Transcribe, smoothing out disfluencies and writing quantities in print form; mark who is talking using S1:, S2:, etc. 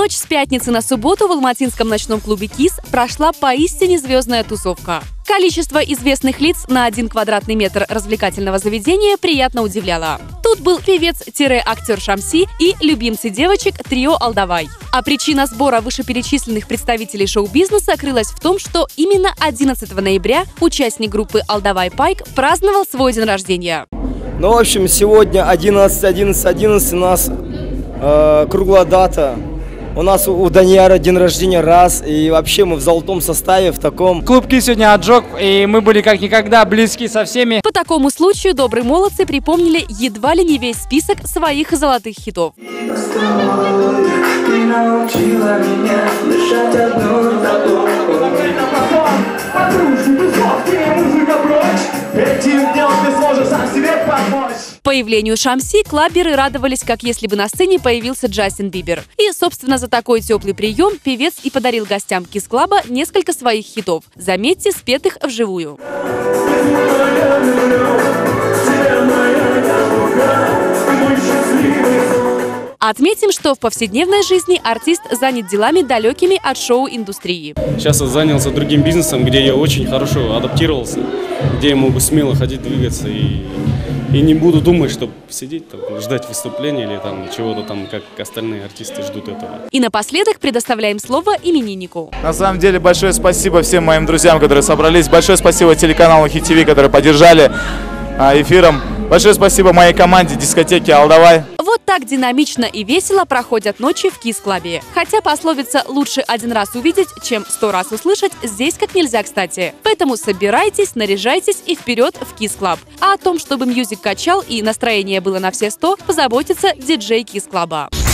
S1: ночь с пятницы на субботу в алматинском ночном клубе «Кис» прошла поистине звездная тусовка. Количество известных лиц на 1 квадратный метр развлекательного заведения приятно удивляло. Тут был певец-актер Шамси и любимцы девочек трио «Алдавай». А причина сбора вышеперечисленных представителей шоу-бизнеса крылась в том, что именно 11 ноября участник группы «Алдавай» Пайк праздновал свой день рождения.
S2: Ну, в общем, сегодня 11 у нас круглая дата. У нас у Данияра день рождения раз, и вообще мы в золотом составе, в таком...
S3: Клуб «Кис» сегодня отжег, и мы были как никогда близки со всеми.
S1: По такому случаю добрые молодцы припомнили едва ли не весь список своих золотых хитов. Появлению Шамси клаберы радовались, как если бы на сцене появился Джастин Бибер. И, собственно, за такой теплый прием певец и подарил гостям Кис-клаба несколько своих хитов. Заметьте, спетых вживую. Отметим, что в повседневной жизни артист занят делами, далекими от шоу-индустрии.
S4: Сейчас я занялся другим бизнесом, где я очень хорошо адаптировался, где я могу смело ходить, двигаться и не буду думать, что сидеть, там, ждать выступления или там чего-то там, как остальные артисты ждут этого.
S1: И напоследок предоставляем слово имениннику.
S5: На самом деле большое спасибо всем моим друзьям, которые собрались. Большое спасибо телеканалу Хит ТВ, которые поддержали эфиром. Большое спасибо моей команде дискотеки «Алдавай».
S1: Вот так динамично и весело проходят ночи в Кис-клабе. Хотя пословица «лучше один раз увидеть, чем 100 раз услышать» здесь как нельзя кстати. Поэтому собирайтесь, наряжайтесь и вперед в Кис-клаб. А о том, чтобы мьюзик качал и настроение было на все 100, позаботится диджей Кис-клаба.